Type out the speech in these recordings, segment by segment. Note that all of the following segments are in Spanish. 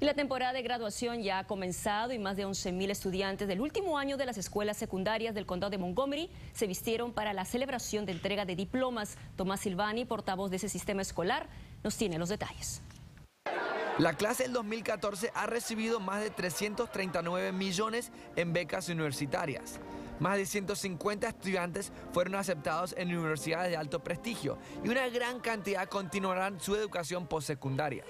Y la temporada de graduación ya ha comenzado y más de 11.000 estudiantes del último año de las escuelas secundarias del condado de Montgomery se vistieron para la celebración de entrega de diplomas. Tomás Silvani, portavoz de ese sistema escolar, nos tiene los detalles. La clase del 2014 ha recibido más de 339 millones en becas universitarias. Más de 150 estudiantes fueron aceptados en universidades de alto prestigio y una gran cantidad continuarán su educación postsecundaria.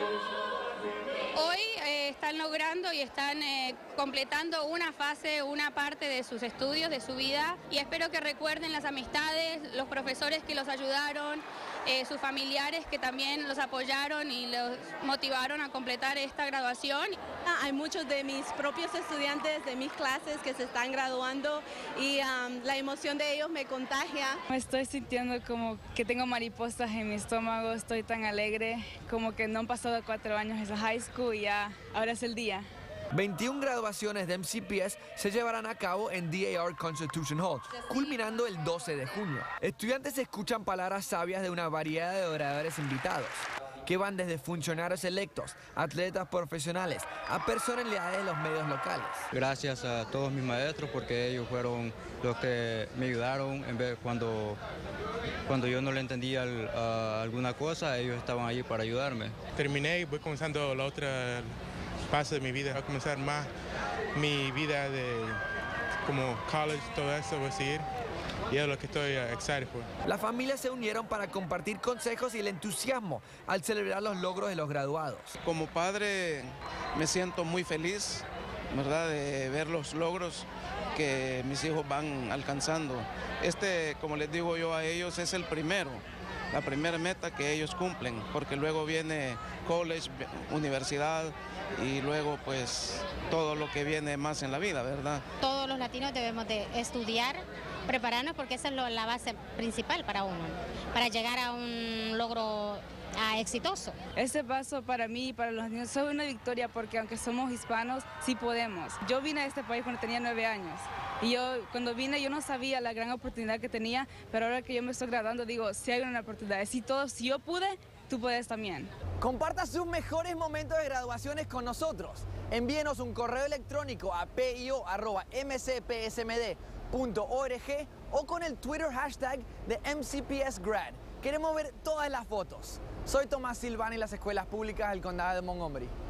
Hoy están logrando y están completando una fase, una parte de sus estudios, de su vida, y espero que recuerden las amistades, los profesores que los ayudaron, sus familiares que también los apoyaron y los motivaron a completar esta graduación. Hay muchos de mis propios estudiantes de mis clases que se están graduando y la emoción de ellos me contagia. Me estoy sintiendo como que tengo mariposas en mi estómago, estoy tan alegre, como que no han pasado 4 años esa high school y ya, ahora es el día. 21 graduaciones de MCPS se llevarán a cabo en DAR Constitution Hall, culminando el 12 de junio. Estudiantes escuchan palabras sabias de una variedad de oradores invitados, que van desde funcionarios electos, atletas profesionales, a personalidades de los medios locales. Gracias a todos mis maestros porque ellos fueron los que me ayudaron cuando yo no le entendía alguna cosa, ellos estaban allí para ayudarme. Terminé y voy comenzando la otra fase de mi vida, a comenzar más mi vida de como college, todo eso voy a seguir. Y es lo que estoy excited por. Las familias se unieron para compartir consejos y el entusiasmo al celebrar los logros de los graduados. Como padre me siento muy feliz, ¿verdad?, de ver los logros que mis hijos van alcanzando. Como les digo yo a ellos, es el primero, la primera meta que ellos cumplen, porque luego viene college, universidad y luego pues todo lo que viene más en la vida, ¿verdad? Todos los latinos debemos de estudiar, prepararnos porque esa es la base principal para uno, para llegar a un logro exitoso. Este paso para mí y para los niños es una victoria porque aunque somos hispanos, sí podemos. Yo vine a este país cuando tenía 9 años y cuando vine yo no sabía la gran oportunidad que tenía, pero ahora que yo me estoy graduando digo, sí hay una oportunidad, si yo pude, tú puedes también. Comparta sus mejores momentos de graduaciones con nosotros. Envíenos un correo electrónico a pio@mcpsmd.org o con el Twitter hashtag de MCPSGrad. Queremos ver todas las fotos. Soy Tomás Silvani, las escuelas públicas del condado de Montgomery.